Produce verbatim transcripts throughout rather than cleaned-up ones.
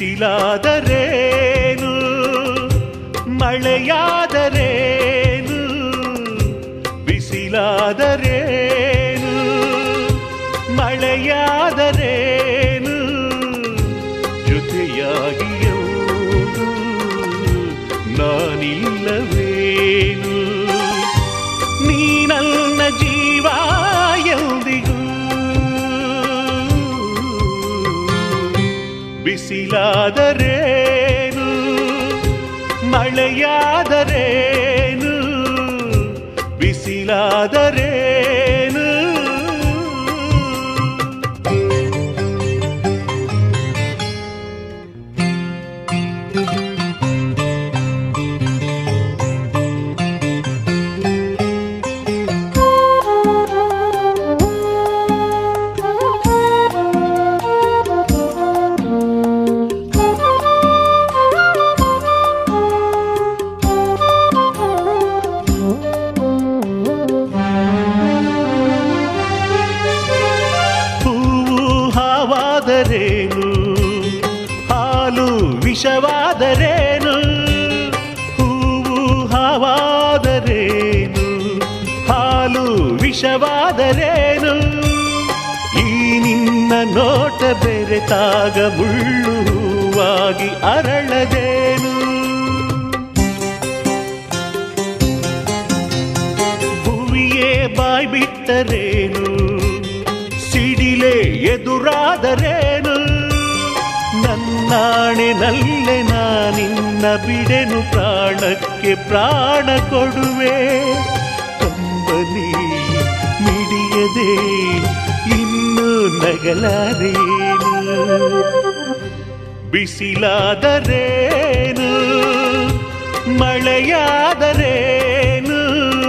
ಬಿಸಿಲಾದರೇನು ಮಳೆಯಾದರೇನು ಬಿಸಿಲಾದರೇನು ಮಳೆಯಾದರೇನು ಜೊತೆಯಾಗಿಯೂ ನಾನಿಲ್ಲವೇನು ನೀ ನನ್ನ ಜೀವ ಎಂದಿಗೂ ಬಿಸಿಲಾದರೇನು ಮಳೆಯಾದರೇನು ಬಿಸಿಲಾದರೇನು ಹಾಲು ವಿಷವಾದರೇನು ಹೂವು ಹಾವಾದರೇನು ಹಾಲು ವಿಷವಾದರೇನು ಈ ನಿನ್ನ ನೋಟ ಬೆರೆತಾಗ ಮುಳ್ಳು ಹೂವಾಗಿ ಅರಳದೇನು ಭುವಿಯೇ ಬಾಯ್ ಬಿಟ್ಟರೇನು ಸಿಡಿಲೆ ಎದುರಾದರೇನು ನನ್ನಾಣೆನಲ್ಲೆ ನಾನಿನ್ನ ಬಿಡೆನು ಪ್ರಾಣಕ್ಕೆ ಪ್ರಾಣ ಕೊಡುವೆ ಕಂಬನಿ ಮಿಡಿಯದೆ ಇನ್ನು ನಗಲಾರೇನು ಬಿಸಿಲಾದರೇನು ಮಳೆಯಾದರೇನು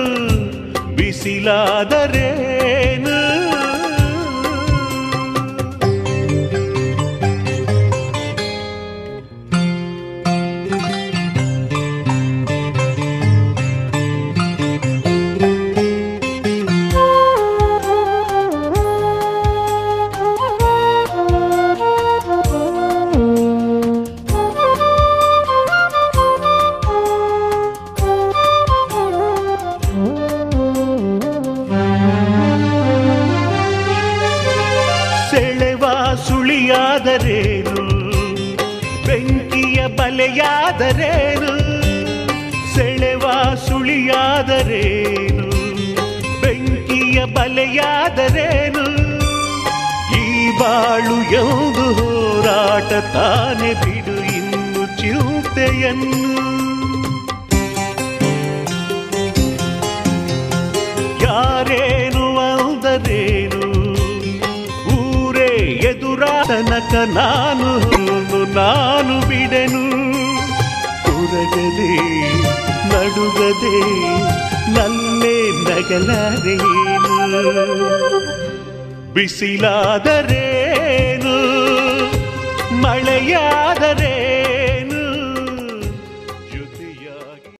ಬಿಸಿಲಾದರೇನು ಸುಳಿಯಾದರೇನು ಬೆಂಕಿಯ ಬಲೆಯಾದರೇನು ಸೆಳೆವ ಸುಳಿಯಾದರೇನು ಬೆಂಕಿಯ ಬಲೆಯಾದರೇನು ಈ ಬಾಳು ಎಂದು ಹೋರಾಟ ತಾನೆ ಬಿಡು ಇನ್ನು ಚಿಂತೆಯನ್ನು ಯಾರೇನು ಅಂದರೇನು ಎದುರಾತನಕ ನಾನು ನಾನು ಬಿಡೆನು ಕೊರಗದೆ ನಡುಗದೆ ನಲ್ಲೇ ನಗಲಾರೇನು ಬಿಸಿಲಾದರೇನು ಮಳೆಯಾದರೇನು